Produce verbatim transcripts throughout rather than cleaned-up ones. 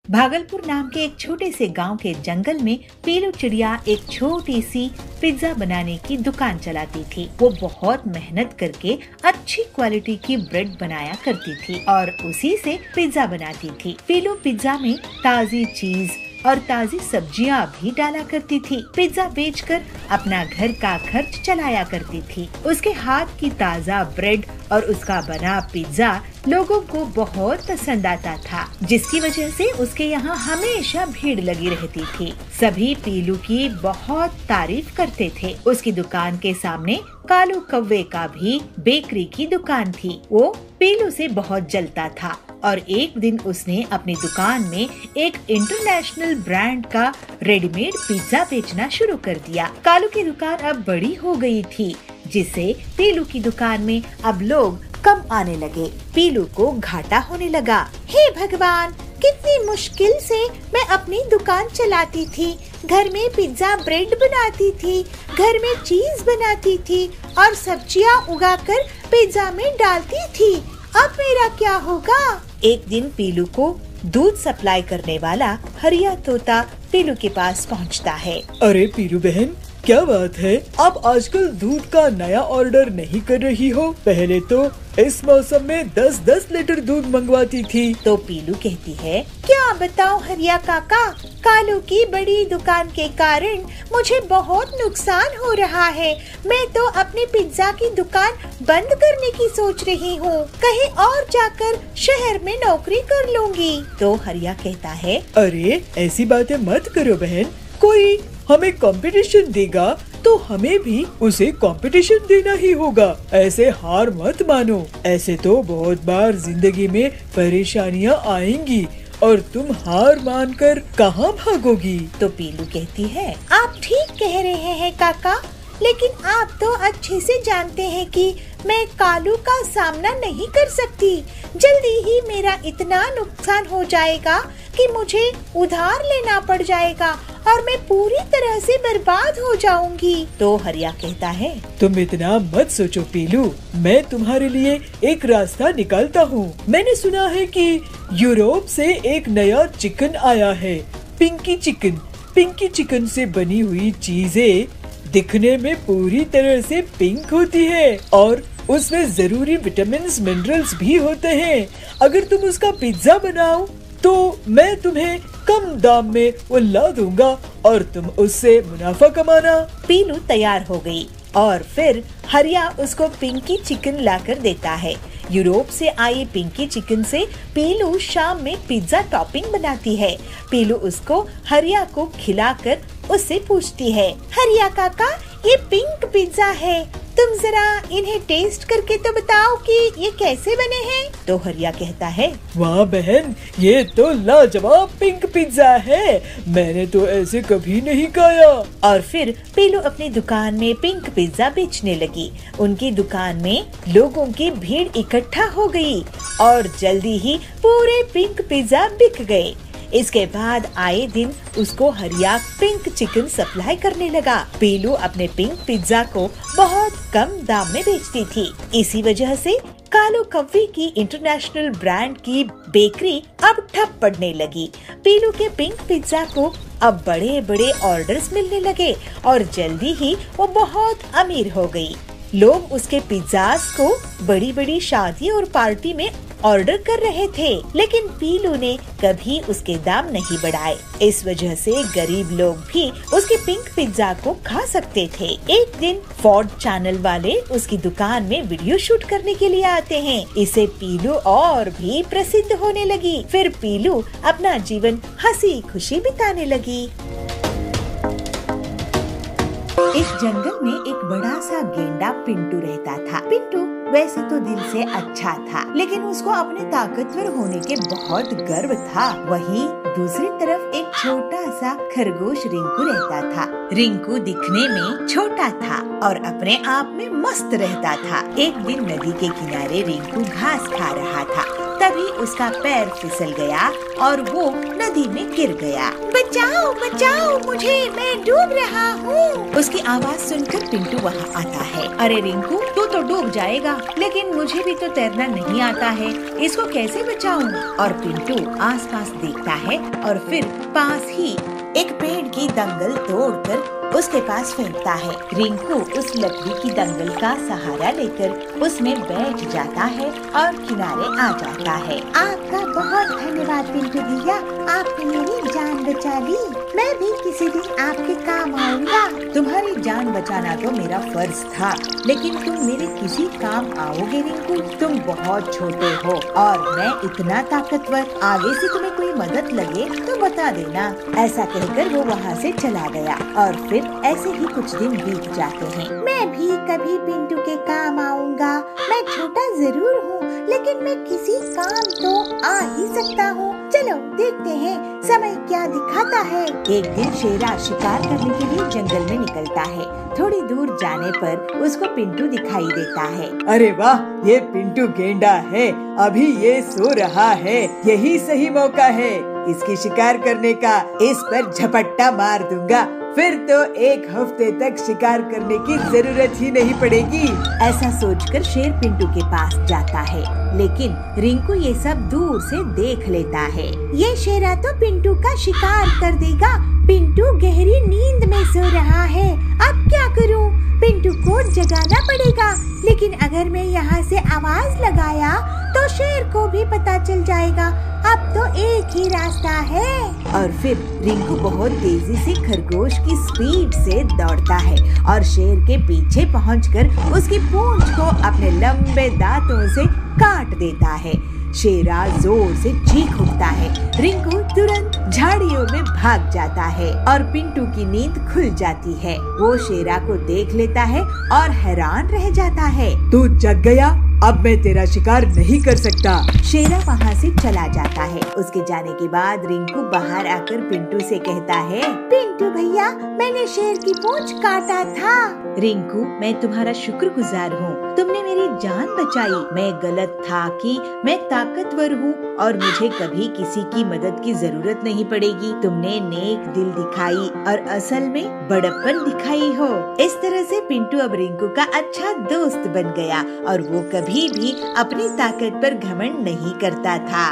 भागलपुर नाम के एक छोटे से गांव के जंगल में पीलू चिड़िया एक छोटी सी पिज्जा बनाने की दुकान चलाती थी। वो बहुत मेहनत करके अच्छी क्वालिटी की ब्रेड बनाया करती थी और उसी से पिज्जा बनाती थी। पीलू पिज्जा में ताजी चीज और ताजी सब्जियां भी डाला करती थी। पिज्जा बेचकर अपना घर का खर्च चलाया करती थी। उसके हाथ की ताजा ब्रेड और उसका बना पिज्जा लोगों को बहुत पसंद आता था, जिसकी वजह से उसके यहाँ हमेशा भीड़ लगी रहती थी। सभी पीलू की बहुत तारीफ करते थे। उसकी दुकान के सामने कालू कौवे का भी बेकरी की दुकान थी। वो पीलू से बहुत जलता था और एक दिन उसने अपनी दुकान में एक इंटरनेशनल ब्रांड का रेडीमेड पिज्जा बेचना शुरू कर दिया। कालू की दुकान अब बड़ी हो गई थी, जिससे पीलू की दुकान में अब लोग कम आने लगे। पीलू को घाटा होने लगा। हे भगवान, कितनी मुश्किल से मैं अपनी दुकान चलाती थी। घर में पिज्जा ब्रेड बनाती थी, घर में चीज बनाती थी और सब्जियां उगाकर पिज्जा में डालती थी। अब मेरा क्या होगा? एक दिन पीलू को दूध सप्लाई करने वाला हरिया तोता पीलू के पास पहुंचता है। अरे पीलू बहन, क्या बात है, आप आजकल दूध का नया ऑर्डर नहीं कर रही हो? पहले तो इस मौसम में दस दस लीटर दूध मंगवाती थी। तो पीलू कहती है, क्या बताऊं हरिया काका, कालू की बड़ी दुकान के कारण मुझे बहुत नुकसान हो रहा है। मैं तो अपनी पिज्जा की दुकान बंद करने की सोच रही हूँ। कहीं और जाकर शहर में नौकरी कर लूंगी। तो हरिया कहता है, अरे ऐसी बातें मत करो बहन, कोई हमें कंपटीशन देगा तो हमें भी उसे कंपटीशन देना ही होगा। ऐसे हार मत मानो। ऐसे तो बहुत बार जिंदगी में परेशानियाँ आएंगी और तुम हार मानकर कहाँ भागोगी? तो पीलू कहती है, आप ठीक कह रहे हैं काका, लेकिन आप तो अच्छे से जानते हैं कि मैं कालू का सामना नहीं कर सकती। जल्दी ही मेरा इतना नुकसान हो जाएगा कि मुझे उधार लेना पड़ जाएगा और मैं पूरी तरह से बर्बाद हो जाऊंगी। तो हरिया कहता है, तुम इतना मत सोचो पीलू, मैं तुम्हारे लिए एक रास्ता निकालता हूँ। मैंने सुना है कि यूरोप से एक नया चिकन आया है, पिंकी चिकन। पिंकी चिकन से बनी हुई चीजें दिखने में पूरी तरह से पिंक होती है और उसमें जरूरी विटामिन्स मिनरल्स भी होते हैं। अगर तुम उसका पिज्जा बनाओ तो मैं तुम्हें कम दाम में वो ला दूंगा और तुम उससे मुनाफा कमाना। पीलू तैयार हो गई और फिर हरिया उसको पिंकी चिकन लाकर देता है। यूरोप से आई पिंकी चिकन से पीलू शाम में पिज्जा टॉपिंग बनाती है। पीलू उसको हरिया को खिलाकर उससे पूछती है, हरिया काका, ये पिंक पिज्जा है, तुम जरा इन्हें टेस्ट करके तो बताओ कि ये कैसे बने हैं। तो हरिया कहता है, वाह बहन, ये तो लाजवाब पिंक पिज्जा है, मैंने तो ऐसे कभी नहीं खाया। और फिर पीलू अपनी दुकान में पिंक पिज्जा बेचने लगी। उनकी दुकान में लोगों की भीड़ इकट्ठा हो गई और जल्दी ही पूरे पिंक पिज्जा बिक गए। इसके बाद आए दिन उसको हरिया पिंक चिकन सप्लाई करने लगा। पीलू अपने पिंक पिज्जा को बहुत कम दाम में बेचती थी। इसी वजह से कालू कौवे की इंटरनेशनल ब्रांड की बेकरी अब ठप पड़ने लगी। पीलू के पिंक पिज्जा को अब बड़े बड़े ऑर्डर्स मिलने लगे और जल्दी ही वो बहुत अमीर हो गई। लोग उसके पिज्जास को बड़ी बड़ी शादी और पार्टी में ऑर्डर कर रहे थे, लेकिन पीलू ने कभी उसके दाम नहीं बढ़ाए। इस वजह से गरीब लोग भी उसके पिंक पिज्जा को खा सकते थे। एक दिन फोर्ड चैनल वाले उसकी दुकान में वीडियो शूट करने के लिए आते हैं। इसे पीलू और भी प्रसिद्ध होने लगी। फिर पीलू अपना जीवन हंसी खुशी बिताने लगी। इस जंगल में एक बड़ा सा गेंडा पिंटू रहता था। पिंटू वैसे तो दिल से अच्छा था, लेकिन उसको अपने ताकतवर होने के बहुत गर्व था। वहीं दूसरी तरफ एक छोटा सा खरगोश रिंकू रहता था। रिंकू दिखने में छोटा था और अपने आप में मस्त रहता था। एक दिन नदी के किनारे रिंकू घास खा रहा था। तभी उसका पैर फिसल गया और वो नदी में गिर गया। बचाओ बचाओ मुझे, मैं डूब रहा हूँ। उसकी आवाज सुनकर पिंटू वहाँ आता है। अरे रिंकू, तू तो डूब जाएगा, लेकिन मुझे भी तो तैरना नहीं आता है, इसको कैसे बचाऊं? और पिंटू आसपास देखता है और फिर पास ही एक पेड़ की दंगल तोड़कर उसके पास फेंकता है। रिंकू उस लकड़ी की दंगल का सहारा लेकर उसमें बैठ जाता है और किनारे आ जाता है। आपका बहुत धन्यवाद पिंटू भैया, आपने मेरी जान बचा ली। मैं भी किसी दिन आपके काम आऊंगा। तुम्हारी जान बचाना तो मेरा फर्ज था, लेकिन तुम मेरे किसी काम आओगे रिंकू? तुम बहुत छोटे हो और मैं इतना ताकतवर। आगे से तुम्हें कोई मदद लगे तो बता देना। ऐसा कहकर वो वहाँ से चला गया और फिर ऐसे ही कुछ दिन बीत जाते हैं। मैं भी कभी पिंटू के काम आऊंगा। मैं छोटा जरूर हूँ, लेकिन मैं किसी काम तो आ ही सकता हूँ। चलो देखते हैं समय क्या दिखाता है। एक दिन शेरा शिकार करने के लिए जंगल में निकलता है। थोड़ी दूर जाने पर उसको पिंटू दिखाई देता है। अरे वाह, ये पिंटू गेंडा है, अभी ये सो रहा है। यही सही मौका है इसकी शिकार करने का। इस पर झपट्टा मार दूंगा, फिर तो एक हफ्ते तक शिकार करने की जरूरत ही नहीं पड़ेगी। ऐसा सोचकर शेर पिंटू के पास जाता है, लेकिन रिंकू ये सब दूर से देख लेता है। ये शेरा तो पिंटू का शिकार कर देगा। पिंटू गहरी नींद में सो रहा है। अब क्या करूं? पिंटू को जगाना पड़ेगा, लेकिन अगर मैं यहाँ से आवाज लगाया तो शेर को भी पता चल जाएगा। अब तो एक ही रास्ता है। और फिर रिंकू बहुत तेजी से खरगोश की स्पीड से दौड़ता है और शेर के पीछे पहुंचकर उसकी पूंछ को अपने लंबे दांतों से काट देता है। शेरा जोर से चीख उठता है। रिंकू तुरंत झाड़ियों में भाग जाता है और पिंटू की नींद खुल जाती है। वो शेरा को देख लेता है और हैरान रह जाता है। तू जग गया, अब मैं तेरा शिकार नहीं कर सकता। शेरा वहाँ से चला जाता है। उसके जाने के बाद रिंकू बाहर आकर पिंटू से कहता है, पिंटू भैया, मैंने शेर की पूंछ काटा था। रिंकू, मैं तुम्हारा शुक्रगुजार हूँ, तुमने मेरी जान बचाई। मैं गलत था कि मैं ताकतवर हूँ और मुझे कभी किसी की मदद की जरूरत नहीं पड़ेगी। तुमने नेक दिल दिखाई और असल में बड़प्पन दिखाई हो। इस तरह से पिंटू अब रिंकू का अच्छा दोस्त बन गया और वो कभी भी अपनी ताकत पर घमंड नहीं करता था।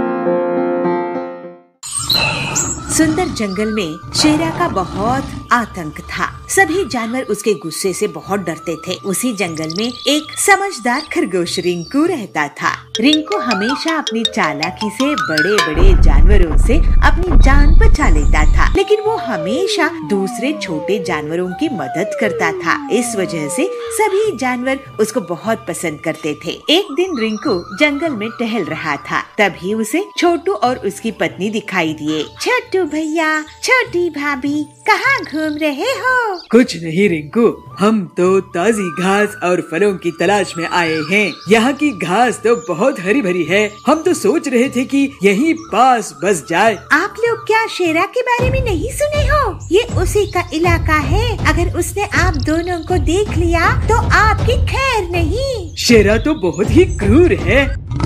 सुंदर जंगल में शेरा का बहुत आतंक था। सभी जानवर उसके गुस्से से बहुत डरते थे। उसी जंगल में एक समझदार खरगोश रिंकू रहता था। रिंकू हमेशा अपनी चालाकी से बड़े बड़े जानवरों से अपनी जान बचा लेता था, लेकिन वो हमेशा दूसरे छोटे जानवरों की मदद करता था। इस वजह से सभी जानवर उसको बहुत पसंद करते थे। एक दिन रिंकू जंगल में टहल रहा था, तभी उसे छोटू और उसकी पत्नी दिखाई दिए। छोटू भैया, छोटी भाभी, कहाँ घूम रहे हो? कुछ नहीं रिंकू, हम तो ताजी घास और फलों की तलाश में आए हैं। यहाँ की घास तो बहुत हरी भरी है। हम तो सोच रहे थे कि यहीं पास बस जाए। आप लोग क्या शेरा के बारे में नहीं सुने हो? ये उसी का इलाका है। अगर उसने आप दोनों को देख लिया तो आपकी खैर नहीं। शेरा तो बहुत ही क्रूर है।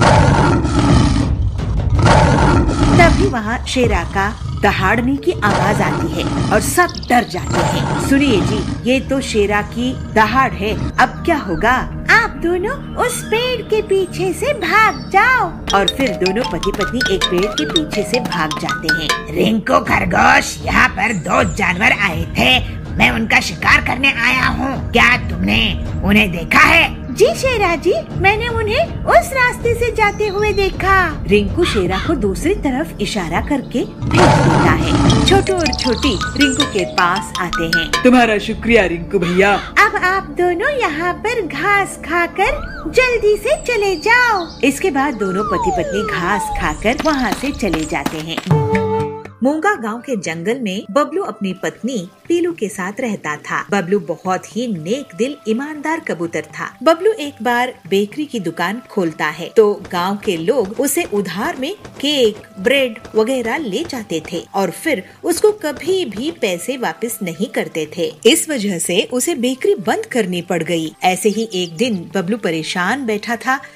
तभी वहाँ शेरा का दहाड़ने की आवाज आती है और सब डर जाते हैं। सुनिए जी, ये तो शेरा की दहाड़ है, अब क्या होगा? आप दोनों उस पेड़ के पीछे से भाग जाओ। और फिर दोनों पति पत्नी एक पेड़ के पीछे से भाग जाते हैं। रिंकू खरगोश, यहाँ पर दो जानवर आए थे, मैं उनका शिकार करने आया हूँ। क्या तुमने उन्हें देखा है? जी शेरा जी, मैंने उन्हें उस रास्ते से जाते हुए देखा। रिंकू शेरा को दूसरी तरफ इशारा करके भेज देता है। छोटू और छोटी रिंकू के पास आते हैं। तुम्हारा शुक्रिया रिंकू भैया। अब आप दोनों यहाँ पर घास खाकर जल्दी से चले जाओ। इसके बाद दोनों पति पत्नी घास खाकर वहाँ से चले जाते हैं। मूंगा गांव के जंगल में बबलू अपनी पत्नी पीलू के साथ रहता था। बबलू बहुत ही नेक दिल ईमानदार कबूतर था। बबलू एक बार बेकरी की दुकान खोलता है तो गांव के लोग उसे उधार में केक, ब्रेड वगैरह ले जाते थे और फिर उसको कभी भी पैसे वापस नहीं करते थे। इस वजह से उसे बेकरी बंद करनी पड़ गई। ऐसे ही एक दिन बबलू परेशान बैठा था,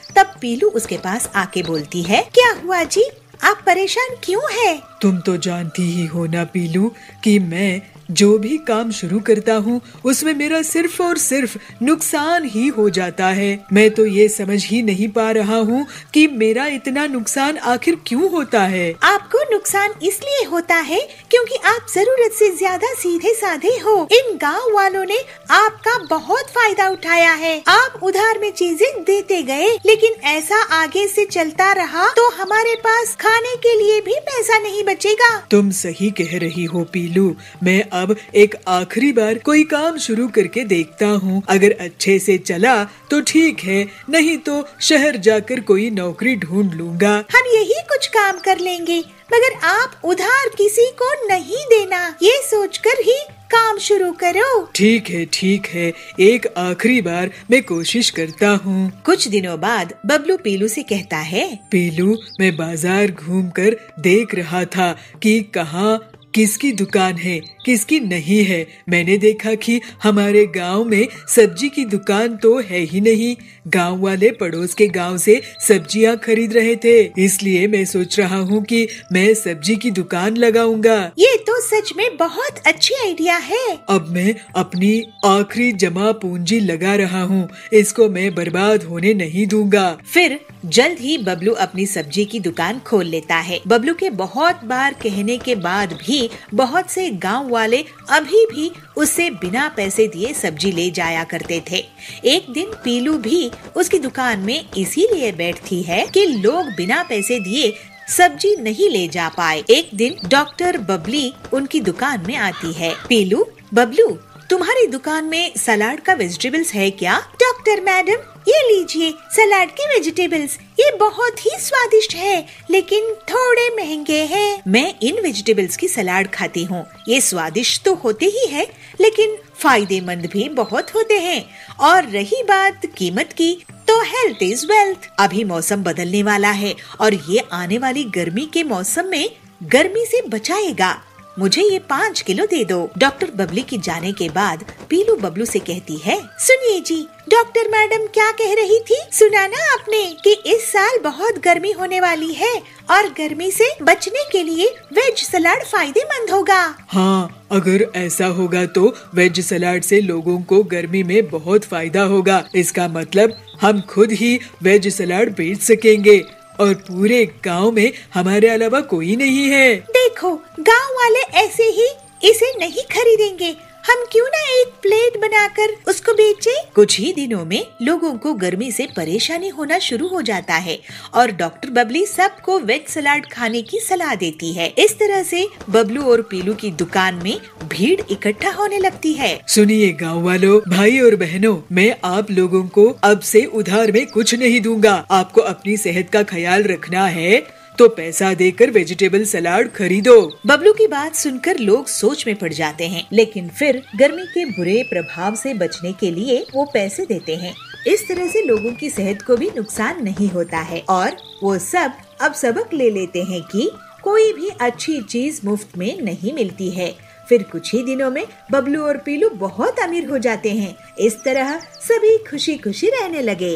तब पीलू उसके पास आके बोलती है, क्या हुआ जी, आप परेशान क्यों हैं? तुम तो जानती ही हो ना पीलू कि मैं जो भी काम शुरू करता हूँ उसमें मेरा सिर्फ और सिर्फ नुकसान ही हो जाता है। मैं तो ये समझ ही नहीं पा रहा हूँ कि मेरा इतना नुकसान आखिर क्यों होता है। आपको नुकसान इसलिए होता है क्योंकि आप जरूरत से ज्यादा सीधे साधे हो। इन गांव वालों ने आपका बहुत फायदा उठाया है। आप उधार में चीजें देते गए, लेकिन ऐसा आगे से चलता रहा तो हमारे पास खाने के लिए भी पैसा नहीं बचेगा। तुम सही कह रही हो पीलू। मैं अब एक आखिरी बार कोई काम शुरू करके देखता हूँ। अगर अच्छे से चला तो ठीक है, नहीं तो शहर जाकर कोई नौकरी ढूंढ लूंगा। हम यही कुछ काम कर लेंगे, मगर आप उधार किसी को नहीं देना, ये सोचकर ही काम शुरू करो। ठीक है ठीक है, एक आखिरी बार मैं कोशिश करता हूँ। कुछ दिनों बाद बबलू पीलू से कहता है, पीलू, मैं बाजार घूमकर देख रहा था कि कहाँ किसकी दुकान है किसकी नहीं है। मैंने देखा कि हमारे गांव में सब्जी की दुकान तो है ही नहीं। गांव वाले पड़ोस के गांव से सब्जियां खरीद रहे थे, इसलिए मैं सोच रहा हूँ कि मैं सब्जी की दुकान लगाऊंगा। ये तो सच में बहुत अच्छी आइडिया है। अब मैं अपनी आखिरी जमा पूंजी लगा रहा हूँ, इसको मैं बर्बाद होने नहीं दूंगा। फिर जल्द ही बबलू अपनी सब्जी की दुकान खोल लेता है। बबलू के बहुत बार कहने के बाद भी बहुत से गांव वाले अभी भी उससे बिना पैसे दिए सब्जी ले जाया करते थे। एक दिन पीलू भी उसकी दुकान में इसीलिए बैठती है कि लोग बिना पैसे दिए सब्जी नहीं ले जा पाए। एक दिन डॉक्टर बबली उनकी दुकान में आती है। पीलू, बबलू, तुम्हारी दुकान में सलाद का वेजिटेबल्स है क्या? डॉक्टर मैडम, ये लीजिए सलाद के वेजिटेबल्स, ये बहुत ही स्वादिष्ट है, लेकिन थोड़े महंगे हैं। मैं इन वेजिटेबल्स की सलाद खाती हूँ। ये स्वादिष्ट तो होते ही है, लेकिन फायदेमंद भी बहुत होते हैं। और रही बात कीमत की, तो हेल्थ इज वेल्थ। अभी मौसम बदलने वाला है और ये आने वाली गर्मी के मौसम में गर्मी से बचाएगा। मुझे ये पाँच किलो दे दो। डॉक्टर बबली की जाने के बाद पीलू बबलू से कहती है, सुनिए जी, डॉक्टर मैडम क्या कह रही थी? सुना ना आपने कि इस साल बहुत गर्मी होने वाली है और गर्मी से बचने के लिए वेज सलाद फायदेमंद होगा। हाँ, अगर ऐसा होगा तो वेज सलाद से लोगों को गर्मी में बहुत फायदा होगा। इसका मतलब हम खुद ही वेज सलाद बेच सकेंगे और पूरे गांव में हमारे अलावा कोई नहीं है। देखो, गांव वाले ऐसे ही इसे नहीं खरीदेंगे। हम क्यों ना एक प्लेट बनाकर उसको बेचें? कुछ ही दिनों में लोगों को गर्मी से परेशानी होना शुरू हो जाता है और डॉक्टर बबली सबको वेज सलाद खाने की सलाह देती है। इस तरह से बबलू और पीलू की दुकान में भीड़ इकट्ठा होने लगती है। सुनिए गांव वालों, भाई और बहनों, मैं आप लोगों को अब से उधार में कुछ नहीं दूंगा। आपको अपनी सेहत का ख्याल रखना है तो पैसा देकर वेजिटेबल सलाद खरीदो। बबलू की बात सुनकर लोग सोच में पड़ जाते हैं, लेकिन फिर गर्मी के बुरे प्रभाव से बचने के लिए वो पैसे देते हैं। इस तरह से लोगों की सेहत को भी नुकसान नहीं होता है और वो सब अब सबक ले लेते हैं कि कोई भी अच्छी चीज मुफ्त में नहीं मिलती है। फिर कुछ ही दिनों में बबलू और पीलू बहुत अमीर हो जाते हैं। इस तरह सभी खुशी खुशी रहने लगे।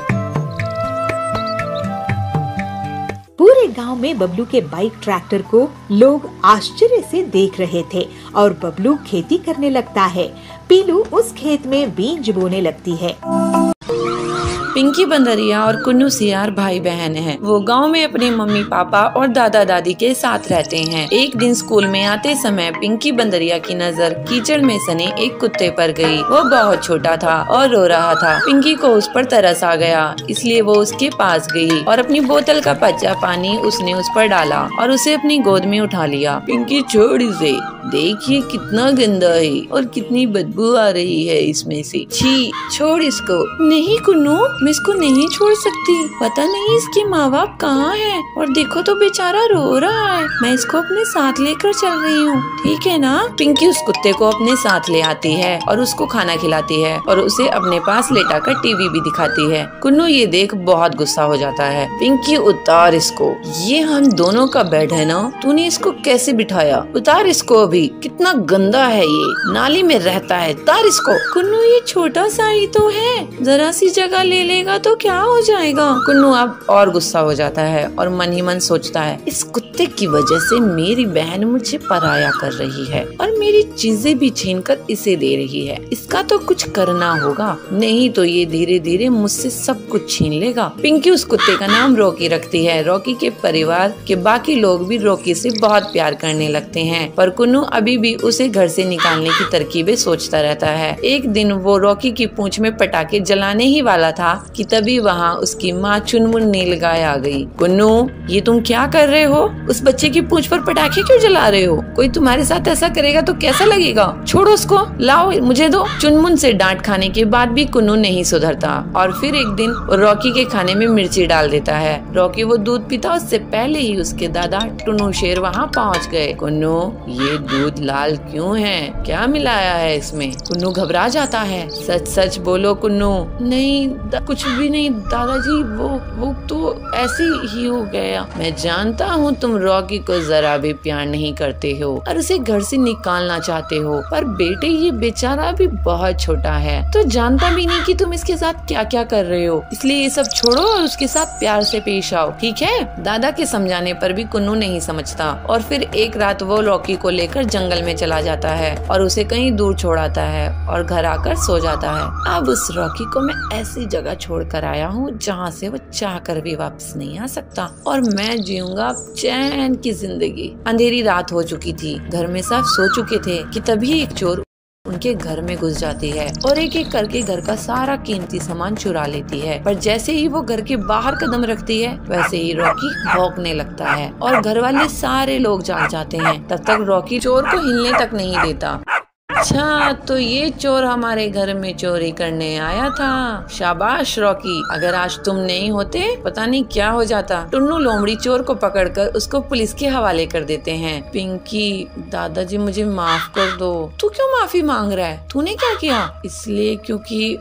पूरे गांव में बबलू के बाइक ट्रैक्टर को लोग आश्चर्य से देख रहे थे और बबलू खेती करने लगता है। पीलू उस खेत में बीज बोने लगती है। पिंकी बंदरिया और कुन्नू सियार भाई बहन हैं। वो गांव में अपने मम्मी पापा और दादा दादी के साथ रहते हैं। एक दिन स्कूल में आते समय पिंकी बंदरिया की नजर कीचड़ में सने एक कुत्ते पर गई। वो बहुत छोटा था और रो रहा था। पिंकी को उस पर तरस आ गया, इसलिए वो उसके पास गई और अपनी बोतल का बचा पानी उसने उस पर डाला और उसे अपनी गोद में उठा लिया। पिंकी, छोड़ इसे, देखिए कितना गंदा है और कितनी बदबू आ रही है इसमें से। छी, छोड़ इसको। नहीं कुन्नू, मैं इसको नहीं छोड़ सकती। पता नहीं इसके माँ बाप कहाँ हैं और देखो तो बेचारा रो रहा है। मैं इसको अपने साथ लेकर चल रही हूँ, ठीक है ना? पिंकी उस कुत्ते को अपने साथ ले आती है और उसको खाना खिलाती है और उसे अपने पास लेटाकर टीवी भी दिखाती है। कुन्नू ये देख बहुत गुस्सा हो जाता है। पिंकी, उतार इसको, ये हम दोनों का बेड है ना, तूने इसको कैसे बिठाया? उतार इसको भी, कितना गंदा है ये, नाली में रहता है, तार इसको। कुन्नू ये छोटा सा ही तो है, जरा सी जगह ले लेगा तो क्या हो जाएगा। कुन्नू अब और गुस्सा हो जाता है और मन ही मन सोचता है, इस कुत्ते की वजह से मेरी बहन मुझे पराया कर रही है और मेरी चीजें भी छीन कर इसे दे रही है। इसका तो कुछ करना होगा, नहीं तो ये धीरे धीरे मुझसे सब कुछ छीन लेगा। पिंकी उस कुत्ते का नाम रॉकी रखती है। रॉकी के परिवार के बाकी लोग भी रॉकी से बहुत प्यार करने लगते हैं, पर कुन्नू अभी भी उसे घर से निकालने की तरकीबें सोचता रहता है। एक दिन वो रॉकी की पूंछ में पटाखे जलाने ही वाला था कि तभी वहाँ उसकी माँ चुनमुन नीलगाय आ गई। कुन्नू, ये तुम क्या कर रहे हो? उस बच्चे की पूंछ पर पटाखे क्यों जला रहे हो? कोई तुम्हारे साथ ऐसा करेगा तो कैसा लगेगा? छोड़ो उसको, लाओ मुझे दो। चुनमुन से डांट खाने के बाद भी कुन्नू नहीं सुधरता और फिर एक दिन रॉकी के खाने में मिर्ची डाल देता है। रॉकी वो दूध पीता उससे पहले ही उसके दादा टुन्नू शेर वहाँ पहुँच गए। कुन्नू, ये दूध लाल क्यों है? क्या मिलाया है इसमें? कुन्नू घबरा जाता है। सच सच बोलो कुन्नू। नहीं, कुछ भी नहीं दादाजी, वो वो तो ऐसे ही हो गया। मैं जानता हूँ तुम रॉकी को जरा भी प्यार नहीं करते हो और उसे घर से निकालना चाहते हो, पर बेटे ये बेचारा भी बहुत छोटा है तो जानता भी नहीं कि तुम इसके साथ क्या क्या कर रहे हो, इसलिए ये सब छोड़ो और उसके साथ प्यार से पेश आओ, ठीक है? दादा के समझाने पर भी कुन्नू नहीं समझता और फिर एक रात वो रॉकी को लेकर जंगल में चला जाता है और उसे कहीं दूर छोड़ाता है और घर आकर सो जाता है। अब उस रॉकी को मैं ऐसी जगह छोड़ कर आया हूँ जहाँ से वो चाह कर भी वापस नहीं आ सकता और मैं जीऊंगा चैन की जिंदगी। अंधेरी रात हो चुकी थी, घर में सब सो चुके थे कि तभी एक चोर उनके घर में घुस जाती है और एक एक करके घर का सारा कीमती सामान चुरा लेती है। पर जैसे ही वो घर के बाहर कदम रखती है वैसे ही रॉकी भौंकने लगता है और घर वाले सारे लोग जाग जाते हैं। तब तक रॉकी चोर को हिलने तक नहीं देता। अच्छा, तो ये चोर हमारे घर में चोरी करने आया था। शाबाश रॉकी, अगर आज तुम नहीं होते पता नहीं क्या हो जाता। टुन्नू लोमड़ी चोर को पकड़कर उसको पुलिस के हवाले कर देते हैं। पिंकी, दादाजी मुझे माफ कर दो। तू क्यों माफी मांग रहा है? तूने क्या किया? इसलिए क्योंकि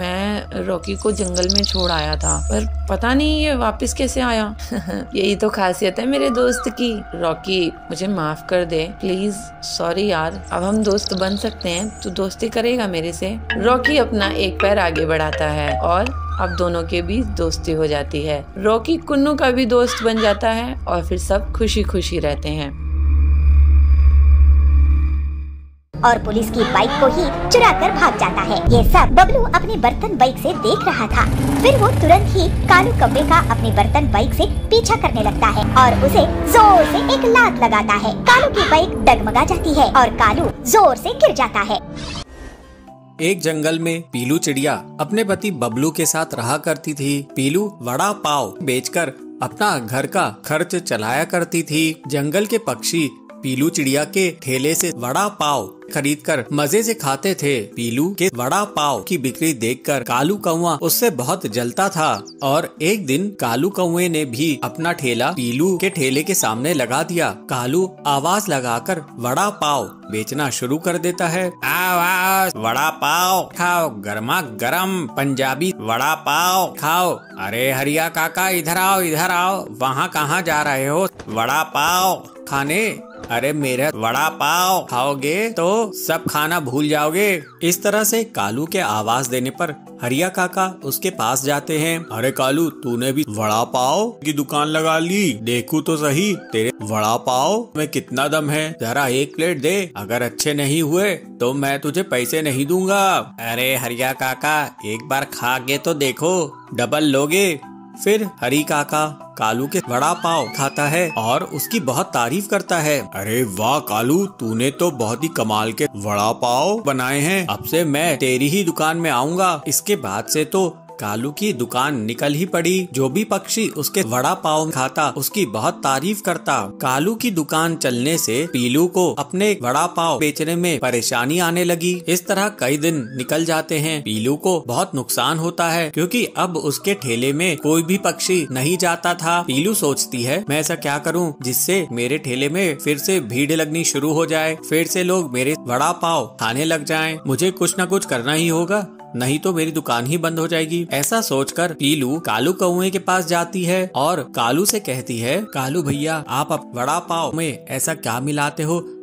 मैं रॉकी को जंगल में छोड़ आया था, पर पता नहीं ये वापस कैसे आया। यही तो खासियत है मेरे दोस्त की। रॉकी, मुझे माफ कर दे प्लीज। सॉरी यार, अब हम दोस्त बन सकते हैं, तू दोस्ती करेगा मेरे से? रॉकी अपना एक पैर आगे बढ़ाता है और अब दोनों के बीच दोस्ती हो जाती है। रॉकी कुन्नू का भी दोस्त बन जाता है और फिर सब खुशी खुशी रहते हैं। और पुलिस की बाइक को ही चुरा कर भाग जाता है। ये सब बबलू अपनी बर्तन बाइक से देख रहा था। फिर वो तुरंत ही कालू कौवे का अपनी बर्तन बाइक से पीछा करने लगता है और उसे जोर से एक लात लगाता है। कालू की बाइक डगमगा जाती है और कालू जोर से गिर जाता है। एक जंगल में पीलू चिड़िया अपने पति बबलू के साथ रहा करती थी। पीलू वड़ा पाव बेचकर अपना घर का खर्च चलाया करती थी। जंगल के पक्षी पीलू चिड़िया के ठेले से वड़ा पाव खरीदकर मजे से खाते थे। पीलू के वड़ा पाव की बिक्री देखकर कालू कौवा उससे बहुत जलता था और एक दिन कालू कौवे ने भी अपना ठेला पीलू के ठेले के सामने लगा दिया। कालू आवाज लगाकर वड़ा पाव बेचना शुरू कर देता है। आवाज, वड़ा पाव खाओ, गर्मा गरम पंजाबी वड़ा पाव खाओ। अरे हरिया काका, इधर आओ इधर आओ। वहाँ कहाँ जा रहे हो? वड़ा पाव खाने। अरे मेरा वड़ा पाव खाओगे तो सब खाना भूल जाओगे। इस तरह से कालू के आवाज देने पर हरिया काका उसके पास जाते हैं। अरे कालू, तूने भी वड़ा पाव की दुकान लगा ली? देखूं तो सही तेरे वड़ा पाव में कितना दम है, जरा एक प्लेट दे। अगर अच्छे नहीं हुए तो मैं तुझे पैसे नहीं दूंगा। अरे हरिया काका, एक बार खा के तो देखो, डबल लोगे। फिर हरी काका कालू के वड़ा पाव खाता है और उसकी बहुत तारीफ करता है। अरे वाह कालू, तूने तो बहुत ही कमाल के वड़ा पाव बनाए हैं। अब से मैं तेरी ही दुकान में आऊंगा। इसके बाद से तो कालू की दुकान निकल ही पड़ी। जो भी पक्षी उसके वड़ा पाव खाता उसकी बहुत तारीफ करता। कालू की दुकान चलने से पीलू को अपने वड़ा पाव बेचने में परेशानी आने लगी। इस तरह कई दिन निकल जाते हैं। पीलू को बहुत नुकसान होता है क्योंकि अब उसके ठेले में कोई भी पक्षी नहीं जाता था। पीलू सोचती है, मैं ऐसा क्या करूं जिससे मेरे ठेले में फिर से भीड़ लगनी शुरू हो जाए, फिर से लोग मेरे वड़ा पाव खाने लग जाएं। मुझे कुछ न कुछ करना ही होगा, नहीं तो मेरी दुकान ही बंद हो जाएगी। ऐसा सोचकर पीलू कालू कौवे के पास जाती है और कालू से कहती है, कालू भैया, आप अब वड़ा पाव में ऐसा क्या मिलाते हो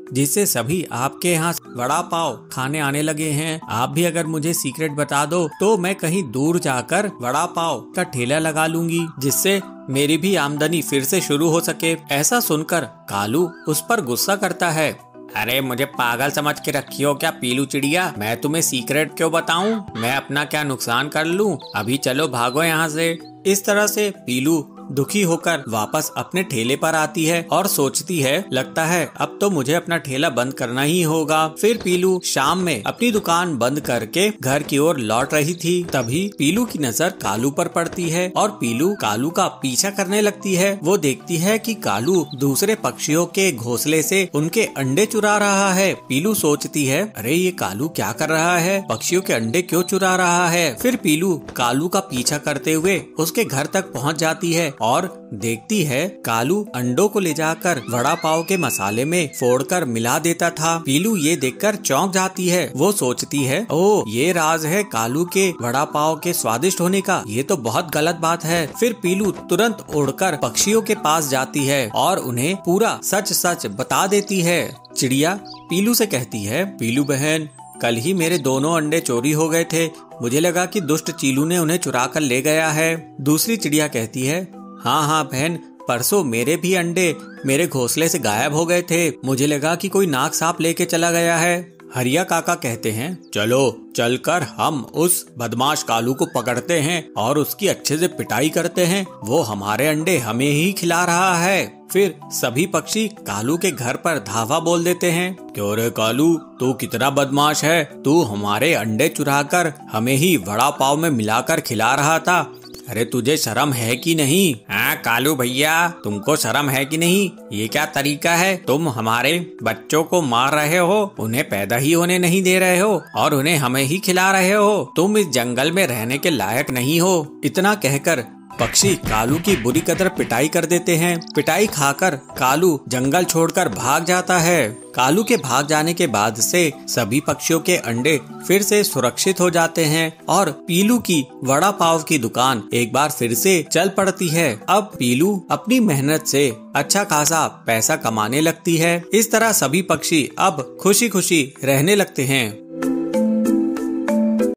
जिससे सभी आपके यहाँ वड़ा पाव खाने आने लगे हैं। आप भी अगर मुझे सीक्रेट बता दो तो मैं कहीं दूर जाकर वड़ा पाव का ठेला लगा लूंगी, जिससे मेरी भी आमदनी फिर से शुरू हो सके। ऐसा सुनकर कालू उस पर गुस्सा करता है। अरे मुझे पागल समझ के रखी हो क्या पीलू चिड़िया? मैं तुम्हें सीक्रेट क्यों बताऊं? मैं अपना क्या नुकसान कर लूं? अभी चलो भागो यहाँ से। इस तरह से पीलू दुखी होकर वापस अपने ठेले पर आती है और सोचती है, लगता है अब तो मुझे अपना ठेला बंद करना ही होगा। फिर पीलू शाम में अपनी दुकान बंद करके घर की ओर लौट रही थी। तभी पीलू की नजर कालू पर पड़ती है और पीलू कालू का पीछा करने लगती है। वो देखती है कि कालू दूसरे पक्षियों के घोंसले से उनके अंडे चुरा रहा है। पीलू सोचती है, अरे ये कालू क्या कर रहा है? पक्षियों के अंडे क्यों चुरा रहा है? फिर पीलू कालू का पीछा करते हुए उसके घर तक पहुंच जाती है और देखती है कालू अंडों को ले जाकर वड़ा पाव के मसाले में फोड़कर मिला देता था। पीलू ये देखकर चौंक जाती है। वो सोचती है, ओ ये राज है कालू के वड़ा पाव के स्वादिष्ट होने का। ये तो बहुत गलत बात है। फिर पीलू तुरंत उड़कर पक्षियों के पास जाती है और उन्हें पूरा सच सच बता देती है। चिड़िया पीलू से कहती है, पीलू बहन, कल ही मेरे दोनों अंडे चोरी हो गए थे। मुझे लगा कि दुष्ट चीलू ने उन्हें चुरा कर ले गया है। दूसरी चिड़िया कहती है, हाँ हाँ बहन, परसों मेरे भी अंडे मेरे घोंसले से गायब हो गए थे। मुझे लगा कि कोई नाग सांप लेके चला गया है। हरिया काका कहते हैं, चलो चलकर हम उस बदमाश कालू को पकड़ते हैं और उसकी अच्छे से पिटाई करते हैं। वो हमारे अंडे हमें ही खिला रहा है। फिर सभी पक्षी कालू के घर पर धावा बोल देते हैं, क्यों रे कालू, तू कितना बदमाश है? तू हमारे अंडे चुराकर हमें ही वड़ा पाव में मिलाकर खिला रहा था। अरे तुझे शर्म है कि नहीं? हाँ कालू भैया, तुमको शर्म है कि नहीं? ये क्या तरीका है? तुम हमारे बच्चों को मार रहे हो, उन्हें पैदा ही होने नहीं दे रहे हो और उन्हें हमें ही खिला रहे हो। तुम इस जंगल में रहने के लायक नहीं हो। इतना कहकर पक्षी कालू की बुरी कदर पिटाई कर देते हैं। पिटाई खाकर कालू जंगल छोड़कर भाग जाता है। कालू के भाग जाने के बाद से सभी पक्षियों के अंडे फिर से सुरक्षित हो जाते हैं और पीलू की वड़ा पाव की दुकान एक बार फिर से चल पड़ती है। अब पीलू अपनी मेहनत से अच्छा खासा पैसा कमाने लगती है। इस तरह सभी पक्षी अब खुशी खुशी रहने लगते हैं।